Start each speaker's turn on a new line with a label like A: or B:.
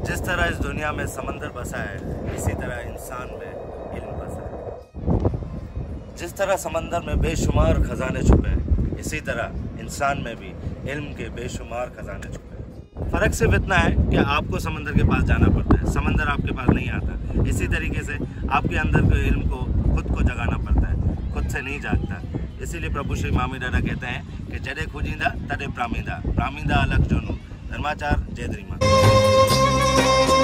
A: जिस तरह इस दुनिया में समंदर बसा है, इसी तरह इंसान में इल्म बसा है। जिस तरह समंदर में बेशुमार खजाने छुपे हैं, इसी तरह इंसान में भी इल्म के बेशुमार खजाने छुपे हैं। फ़र्क सिर्फ इतना है कि आपको समंदर के पास जाना पड़ता है, समंदर आपके पास नहीं आता। इसी तरीके से आपके अंदर के इल्म को खुद को जगाना पड़ता है, खुद से नहीं जागता। इसीलिए प्रभु श्री मामी डाडा कहते हैं कि जडे खुजिंदा तडे प्रामिंदा, प्रामिंदा अलग जोनू। धर्माचार जय द्रीमा।